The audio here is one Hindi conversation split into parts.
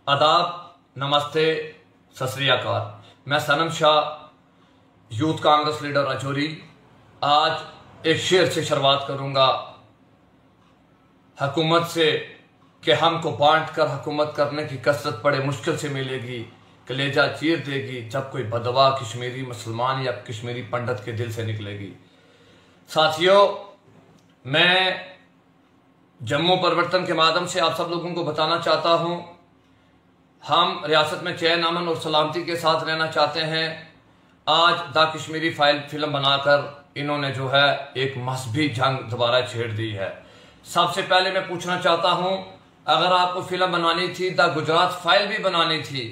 आदाब, नमस्ते, सत श्री अकाल। मैं सनम शाह, यूथ कांग्रेस लीडर राजौरी। आज एक शेर से शुरुआत करूंगा हुकूमत से कि हमको बांट कर हुकूमत करने की कसरत बड़े मुश्किल से मिलेगी, कलेजा चीर देगी जब कोई बदवा कश्मीरी मुसलमान या कश्मीरी पंडित के दिल से निकलेगी। साथियों, मैं जम्मू परिवर्तन के माध्यम से आप सब लोगों को बताना चाहता हूं, हम रियासत में चैन, अमन और सलामती के साथ रहना चाहते हैं। आज द कश्मीरी फाइल फिल्म बनाकर इन्होंने जो है एक मजहबी जंग दोबारा छेड़ दी है। सबसे पहले मैं पूछना चाहता हूं, अगर आपको फिल्म बनानी थी, द गुजरात फाइल भी बनानी थी,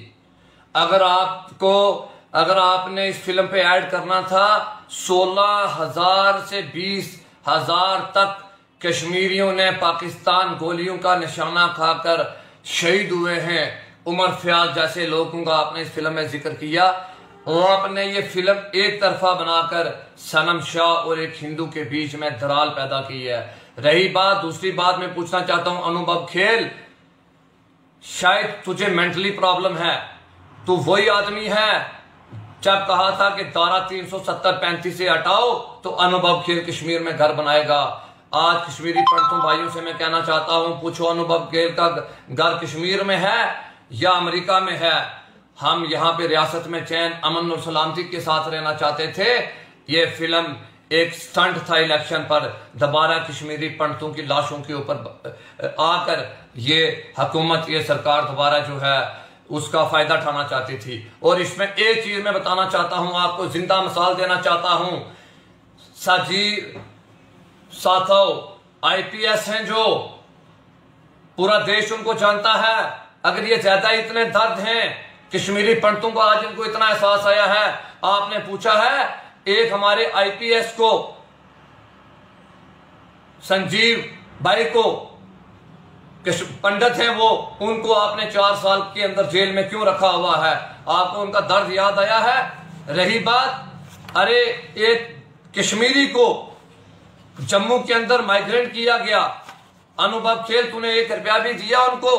अगर आपने इस फिल्म पे ऐड करना था 16,000 से 20,000 तक कश्मीरियों ने पाकिस्तान गोलियों का निशाना खाकर शहीद हुए हैं। उमर फयाज जैसे लोगों का आपने इस फिल्म में जिक्र किया और आपने ये फिल्म एक तरफा बनाकर सनम शाह और एक हिंदू के बीच में दरार पैदा की है। रही बात, दूसरी बात मैं पूछना चाहता हूं, अनुभव खेल, शायद तुझे मेंटली प्रॉब्लम है। तू वही आदमी है जब कहा था कि धारा 370-35 से हटाओ तो अनुभव खेल कश्मीर में घर बनाएगा। आज कश्मीरी पंडितों भाइयों से मैं कहना चाहता हूं, पूछो अनुभव खेल का घर कश्मीर में है या अमेरिका में है। हम यहाँ पे रियासत में चैन, अमन और सलामती के साथ रहना चाहते थे। ये फिल्म एक स्टंट था इलेक्शन पर, दोबारा कश्मीरी पंडितों की लाशों के ऊपर आकर ये हुकूमत, ये सरकार दोबारा जो है उसका फायदा उठाना चाहती थी। और इसमें एक चीज मैं बताना चाहता हूं, आपको जिंदा मिसाल देना चाहता हूं। साजी साथों IPS हैं जो पूरा देश उनको जानता है। अगर ये ज्यादा इतने दर्द हैं कश्मीरी पंडितों को, आज इनको इतना एहसास आया है। आपने पूछा है एक हमारे IPS को, संजीव भाई को, पंडित हैं वो, उनको आपने 4 साल के अंदर जेल में क्यों रखा हुआ है? आपको उनका दर्द याद आया है? रही बात, अरे एक कश्मीरी को जम्मू के अंदर माइग्रेट किया गया, अनुभव खेल तूने 1 रुपया भी दिया उनको?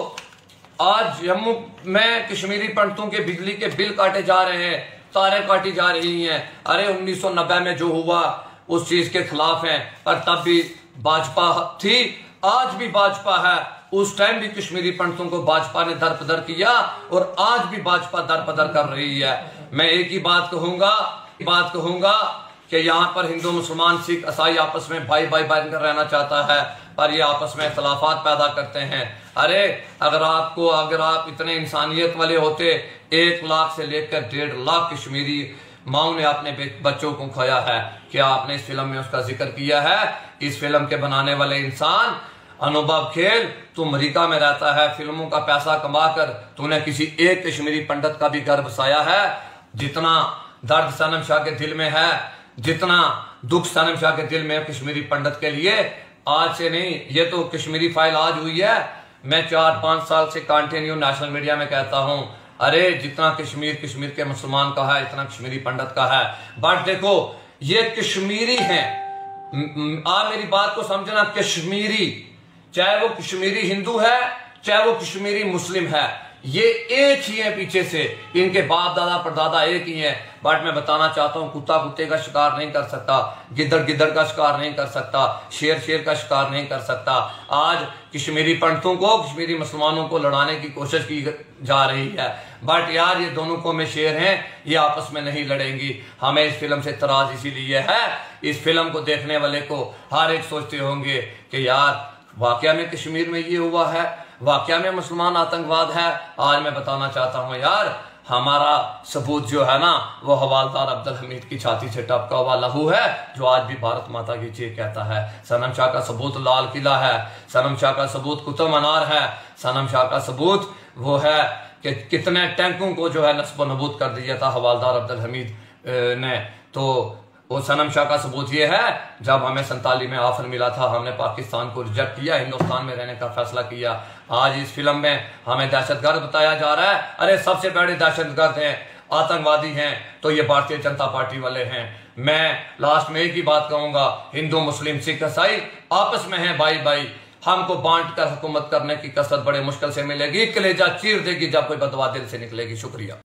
आज जम्मू में कश्मीरी पंडितों के बिजली के बिल काटे जा रहे हैं, तारें काटी जा रही हैं। अरे 1990 में जो हुआ उस चीज के खिलाफ हैं, पर तब भी भाजपा थी, आज भी भाजपा है। उस टाइम भी कश्मीरी पंडितों को भाजपा ने दरपदर किया और आज भी भाजपा दरपदर कर रही है। मैं एक ही बात कहूंगा कि यहाँ पर हिंदू, मुसलमान, सिख, ईसाई आपस में भाई भाई बनकर रहना चाहता है, पर ये आपस में इख्तलाफात पैदा करते हैं। अरे अगर आप इतने इंसानियत वाले होते, 1 लाख से लेकर 1.5 लाख कश्मीरी माओ ने अपने बच्चों को खोया है। क्या आपने इस फिल्म में उसका जिक्र किया है? इस फिल्म के बनाने वाले इंसान अनुभव खेल, तू अमेरिका में रहता है, फिल्मों का पैसा कमाकर तूने किसी एक कश्मीरी पंडित का भी घर बसाया है? जितना दर्द सनम शाह के दिल में है, जितना दुख सनम शाह के दिल में है कश्मीरी पंडित के लिए, आज से नहीं, ये तो कश्मीरी फाइल आज हुई है। मैं 4-5 साल से कंटिन्यू नेशनल मीडिया में कहता हूं, अरे जितना कश्मीर के मुसलमान का है, इतना कश्मीरी पंडित का है। बट देखो, ये कश्मीरी हैं, आप मेरी बात को समझना, कश्मीरी, चाहे वो कश्मीरी हिंदू है, चाहे वो कश्मीरी मुस्लिम है, ये एक ही है पीछे से, इनके बाप दादा परदादा एक ही हैं। बट मैं बताना चाहता हूं, कुत्ता कुत्ते का शिकार नहीं कर सकता, गिद्दड़ गिद्दड़ का शिकार नहीं कर सकता, शेर शेर का शिकार नहीं कर सकता। आज कश्मीरी पंडितों को, कश्मीरी मुसलमानों को लड़ाने की कोशिश की जा रही है, बट यार ये दोनों कौमें शेर हैं, ये आपस में नहीं लड़ेंगी। हमें इस फिल्म से तराज इसीलिए है, इस फिल्म को देखने वाले को हर एक सोचते होंगे कि यार वाकया में कश्मीर में ये हुआ है, वाकया में मुसलमान आतंकवाद है। आज मैं बताना चाहता हूं यार, हमारा सबूत जो है ना, वो हवालदार अब्दुल हमीद की छाती से टपका हुआ लहू है, जो आज भी भारत माता की जय कहता है। सनम शाह का सबूत लाल किला है, सनम शाह का सबूत कुतुब मीनार है, सनम शाह का सबूत वो है कि कितने टैंकों को जो है नस्ब नबूद कर दिया था हवालदार अब्दुल हमीद ने। तो वो सनम शाह का सबूत ये है, जब हमें 47 में ऑफर मिला था, हमने पाकिस्तान को रिजेक्ट किया, हिंदुस्तान में रहने का फैसला किया। आज इस फिल्म में हमें दहशतगर्द बताया जा रहा है। अरे सबसे बड़े दहशतगर्द हैं, आतंकवादी हैं, तो ये भारतीय जनता पार्टी वाले हैं। मैं लास्ट में एक ही बात कहूंगा, हिंदू, मुस्लिम, सिख, ईसाई आपस में हैं भाई भाई। हमको बांट कर हुकूमत करने की कसरत बड़े मुश्किल से मिलेगी, कलेजा चीर देगी जब कोई बदवा दिल से निकलेगी। शुक्रिया।